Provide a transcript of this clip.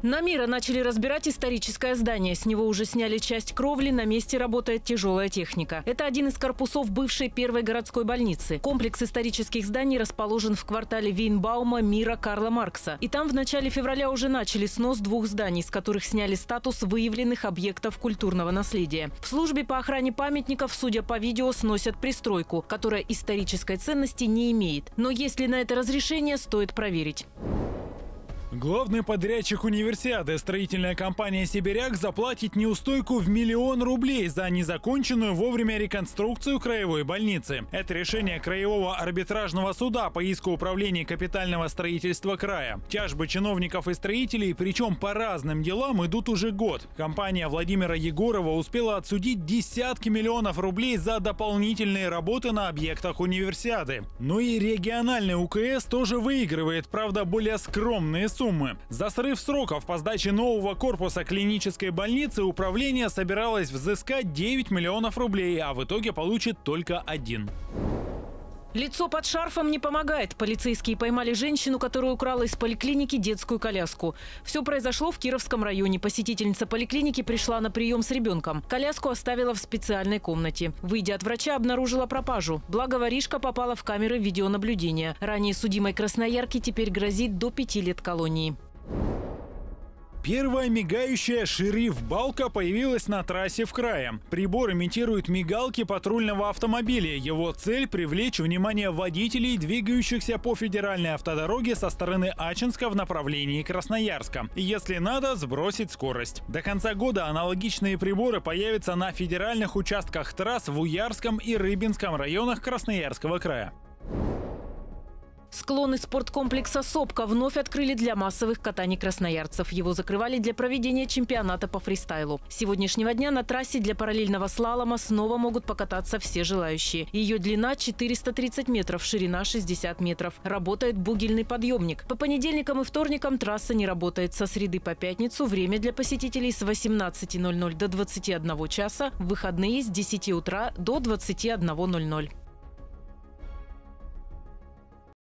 На Мира начали разбирать историческое здание. С него уже сняли часть кровли, на месте работает тяжелая техника. Это один из корпусов бывшей первой городской больницы. Комплекс исторических зданий расположен в квартале Вейнбаума Мира Карла Маркса. И там в начале февраля уже начали снос двух зданий, с которых сняли статус выявленных объектов культурного наследия. В службе по охране памятников, судя по видео, сносят пристройку, которая исторической ценности не имеет. Но есть ли на это разрешение, стоит проверить. Главный подрядчик универсиады, строительная компания «Сибиряк», заплатит неустойку в 1 000 000 рублей за незаконченную вовремя реконструкцию краевой больницы. Это решение Краевого арбитражного суда по иску управления капитального строительства края. Тяжбы чиновников и строителей, причем по разным делам, идут уже год. Компания Владимира Егорова успела отсудить десятки миллионов рублей за дополнительные работы на объектах универсиады. Ну и региональный УКС тоже выигрывает, правда, более скромные суммы. За срыв сроков по сдаче нового корпуса клинической больницы управление собиралось взыскать 9 миллионов рублей, а в итоге получит только 1. Лицо под шарфом не помогает. Полицейские поймали женщину, которая украла из поликлиники детскую коляску. Все произошло в Кировском районе. Посетительница поликлиники пришла на прием с ребенком. Коляску оставила в специальной комнате. Выйдя от врача, обнаружила пропажу. Благо, воришка попала в камеры видеонаблюдения. Ранее судимой красноярке теперь грозит до 5 лет колонии. Первая мигающая шериф-балка появилась на трассе в крае. Прибор имитирует мигалки патрульного автомобиля. Его цель – привлечь внимание водителей, двигающихся по федеральной автодороге со стороны Ачинска в направлении Красноярска. И если надо, сбросить скорость. До конца года аналогичные приборы появятся на федеральных участках трасс в Уярском и Рыбинском районах Красноярского края. Склоны спорткомплекса «Сопка» вновь открыли для массовых катаний красноярцев. Его закрывали для проведения чемпионата по фристайлу. С сегодняшнего дня на трассе для параллельного слалома снова могут покататься все желающие. Ее длина 430 метров, ширина 60 метров. Работает бугельный подъемник. По понедельникам и вторникам трасса не работает. Со среды по пятницу время для посетителей с 18:00 до 21 часа, в выходные с 10 утра до 21:00.